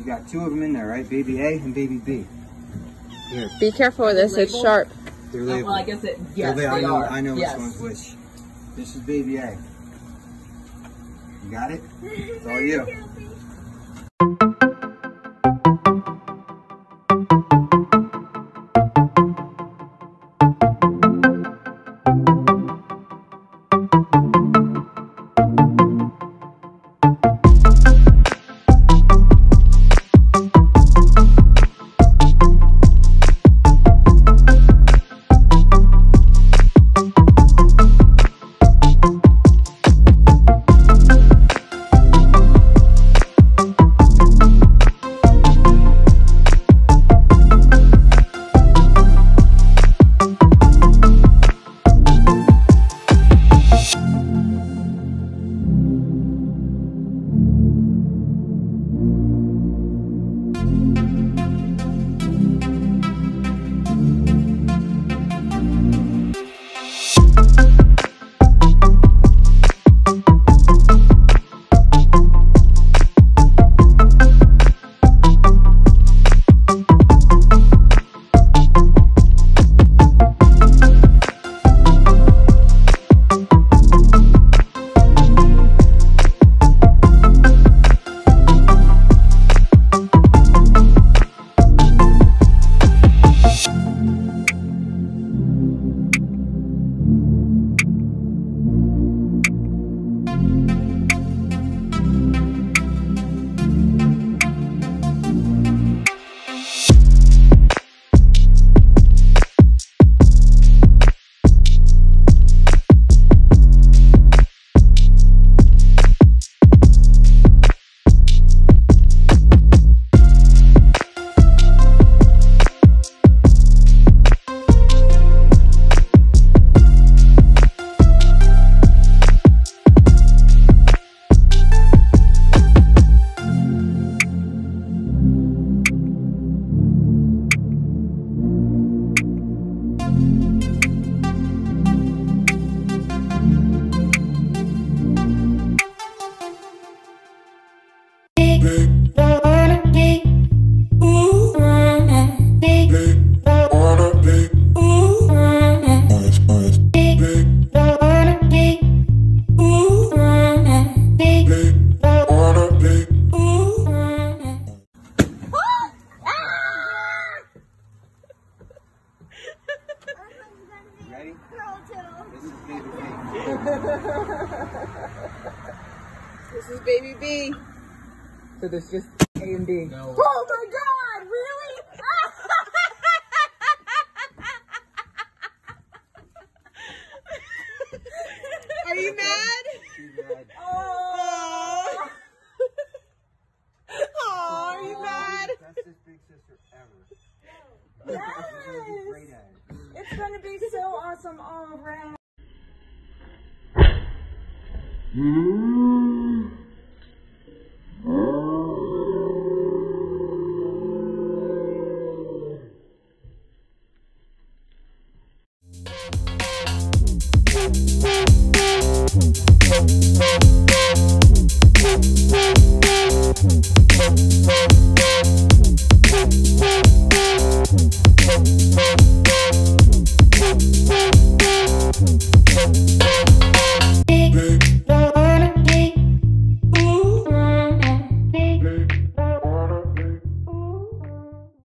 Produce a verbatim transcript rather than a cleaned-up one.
You got two of them in there, right? Baby A and baby B. Here. Be careful with this, it's sharp. They're labeled. Oh, well, I guess it, yes, they they I know, are. I know yes. which one's which. This is baby A. You got it? It's all you. Ready? This is baby B. This is baby B. So there's just A and B. No. Oh my God, really? Are you mad? Oh. Oh, are you mad? That's his big sister ever. Yes. She's gonna be great at it. It's gonna be so awesome all around. Mm-hmm.